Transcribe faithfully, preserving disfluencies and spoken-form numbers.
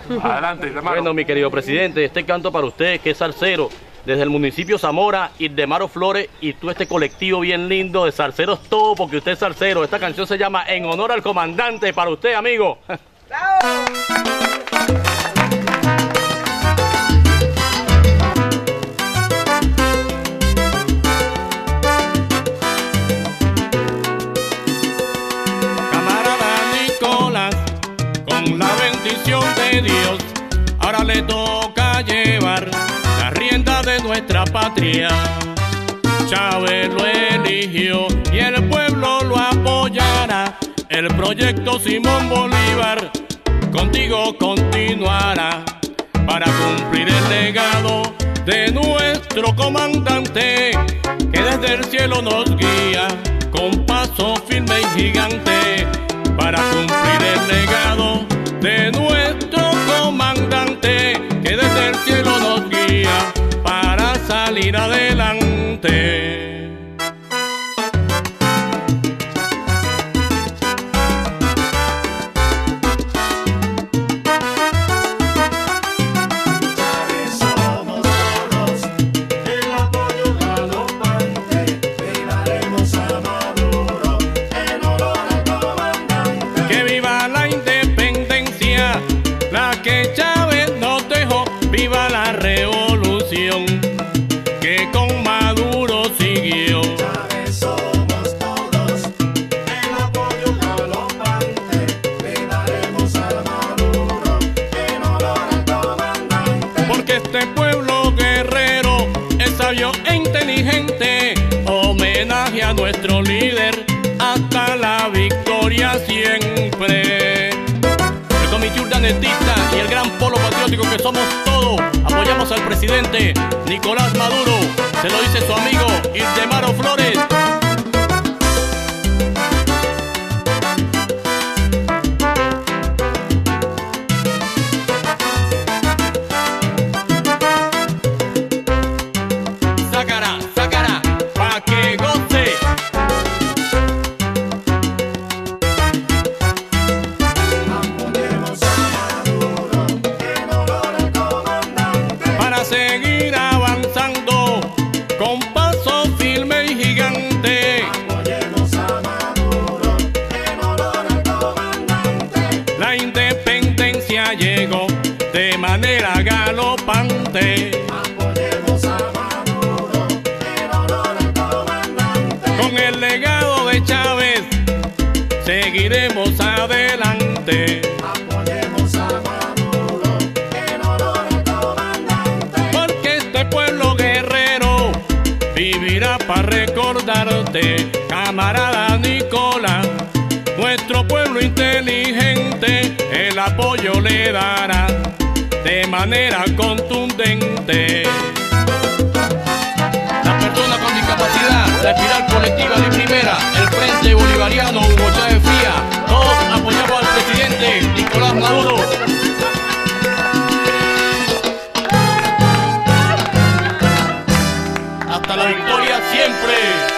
Adelante, hermano. Bueno, mi querido presidente, este canto para usted, que es salsero, desde el municipio Zamora, Ildemaro Flores, y tú este colectivo bien lindo de salseros todo, porque usted es salsero. Esta canción se llama En Honor al Comandante, para usted, amigo. ¡Bravo! De Dios, ahora le toca llevar la rienda de nuestra patria. Chávez lo eligió y el pueblo lo apoyará. El proyecto Simón Bolívar contigo continuará para cumplir el legado de nuestro comandante, que desde el cielo nos guía con paso firme y gigante, para cumplir el legado de nuestro comandante, que desde el cielo nos guía para salir adelante. Que Chávez nos dejó, viva la revolución que con Maduro siguió. Chávez somos todos, el apoyo galopante, le daremos a Maduro en honor al comandante. Porque este pueblo guerrero es sabio e inteligente, homenaje a nuestro líder hasta la victoria siempre. El Comité Urdanetista y el gran polo patriótico que somos todos, apoyamos al presidente Nicolás Maduro. Se lo dice su amigo Ildemaro Flores. Sácara, sácara, pa' que goce. Seguir avanzando con paso firme y gigante. Apoyemos a Maduro en honor al comandante. La independencia llegó de manera galopante. Apoyemos a Maduro en honor al comandante. Con el legado de Chávez seguiremos adelante. Apoyemos a Maduro en honor al comandante. Porque este pueblo guerrero vivirá para recordarte, camarada Nicolás. Nuestro pueblo inteligente el apoyo le dará de manera contundente. La persona con discapacidad, la espiral colectiva de primera, el Frente Bolivariano Hugo Chávez Fría, todos apoyamos al presidente Nicolás Maduro. Hasta la victoria siempre.